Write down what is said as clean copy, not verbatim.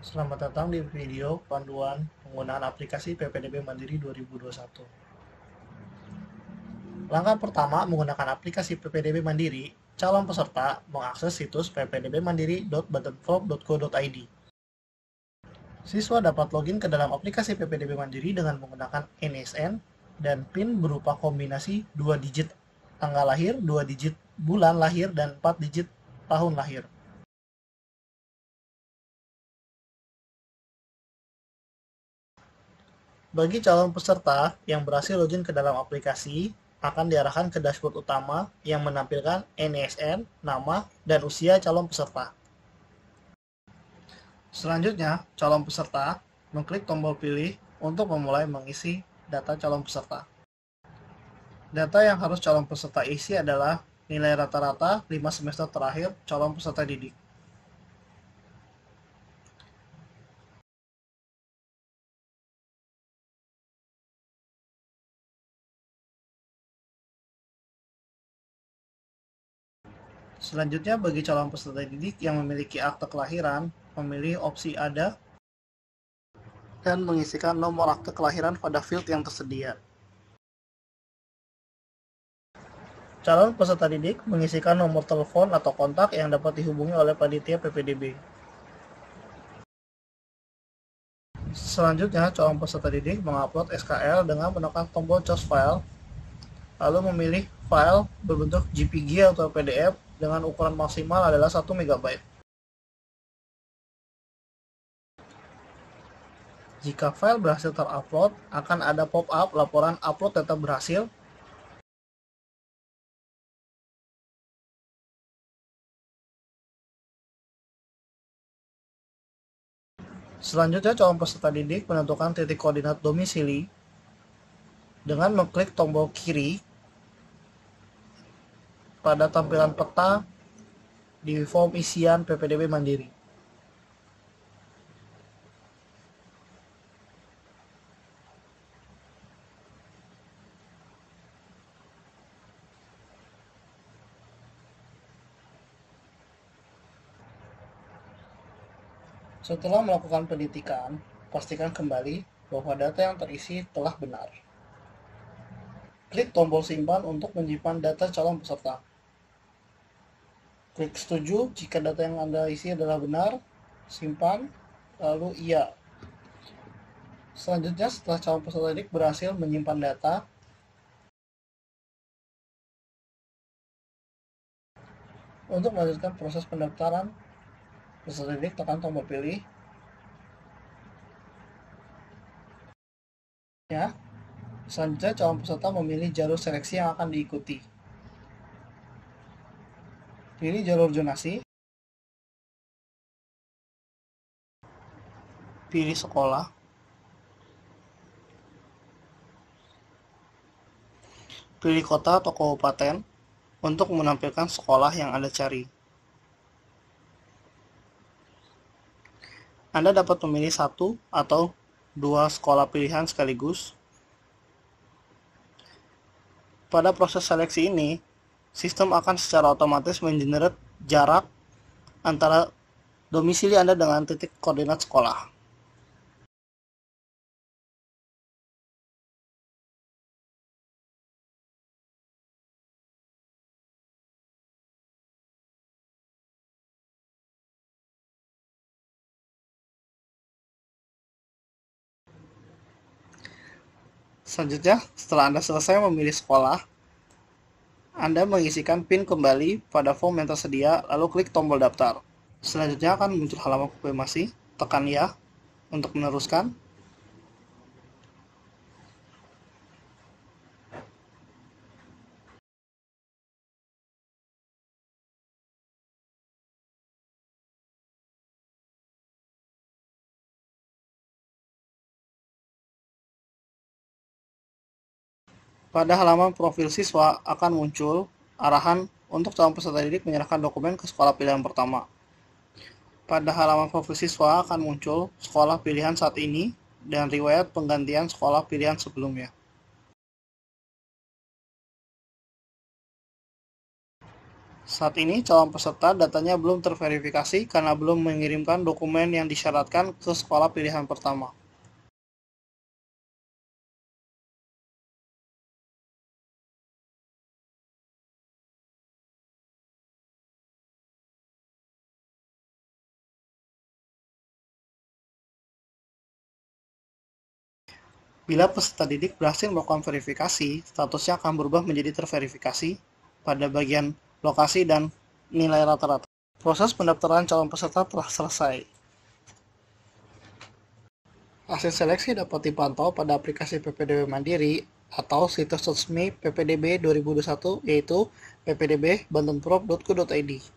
Selamat datang di video panduan penggunaan aplikasi PPDB Mandiri 2021. Langkah pertama menggunakan aplikasi PPDB Mandiri, calon peserta mengakses situs ppdbmandiri.badanpom.go.id. Siswa dapat login ke dalam aplikasi PPDB Mandiri dengan menggunakan NISN dan PIN berupa kombinasi 2 digit tanggal lahir, 2 digit bulan lahir, dan 4 digit tahun lahir. Bagi calon peserta yang berhasil login ke dalam aplikasi, akan diarahkan ke dashboard utama yang menampilkan NISN, nama, dan usia calon peserta. Selanjutnya, calon peserta mengklik tombol pilih untuk memulai mengisi data calon peserta. Data yang harus calon peserta isi adalah nilai rata-rata 5 semester terakhir calon peserta didik. Selanjutnya, bagi calon peserta didik yang memiliki akte kelahiran, memilih opsi ada dan mengisikan nomor akte kelahiran pada field yang tersedia. Calon peserta didik mengisikan nomor telepon atau kontak yang dapat dihubungi oleh panitia PPDB. Selanjutnya, calon peserta didik mengupload SKL dengan menekan tombol choose file, lalu memilih file berbentuk JPG atau PDF dengan ukuran maksimal adalah 1 MB. Jika file berhasil terupload, akan ada pop-up laporan upload data berhasil. Selanjutnya, calon peserta didik menentukan titik koordinat domisili dengan mengklik tombol kiri pada tampilan peta di form isian PPDB Mandiri. Setelah melakukan penitikan, pastikan kembali bahwa data yang terisi telah benar. Klik tombol simpan untuk menyimpan data calon peserta. Klik setuju jika data yang Anda isi adalah benar, simpan, lalu iya. Selanjutnya, setelah calon peserta didik berhasil menyimpan data, untuk melanjutkan proses pendaftaran peserta didik, tekan tombol pilih. Selanjutnya, calon peserta memilih jalur seleksi yang akan diikuti. Pilih jalur zonasi, pilih sekolah, pilih kota atau kabupaten untuk menampilkan sekolah yang Anda cari. Anda dapat memilih 1 atau 2 sekolah pilihan sekaligus. Pada proses seleksi ini, sistem akan secara otomatis mengenerate jarak antara domisili Anda dengan titik koordinat sekolah. Selanjutnya, setelah Anda selesai memilih sekolah, Anda mengisikan PIN kembali pada form yang tersedia, lalu klik tombol daftar. Selanjutnya akan muncul halaman konfirmasi, tekan ya untuk meneruskan. Pada halaman profil siswa akan muncul arahan untuk calon peserta didik menyerahkan dokumen ke sekolah pilihan pertama. Pada halaman profil siswa akan muncul sekolah pilihan saat ini dan riwayat penggantian sekolah pilihan sebelumnya. Saat ini calon peserta datanya belum terverifikasi karena belum mengirimkan dokumen yang disyaratkan ke sekolah pilihan pertama. Bila peserta didik berhasil melakukan verifikasi, statusnya akan berubah menjadi terverifikasi pada bagian lokasi dan nilai rata-rata. Proses pendaftaran calon peserta telah selesai. Hasil seleksi dapat dipantau pada aplikasi PPDB Mandiri atau situs resmi PPDB 2021 yaitu ppdb.bantenprov.go.id.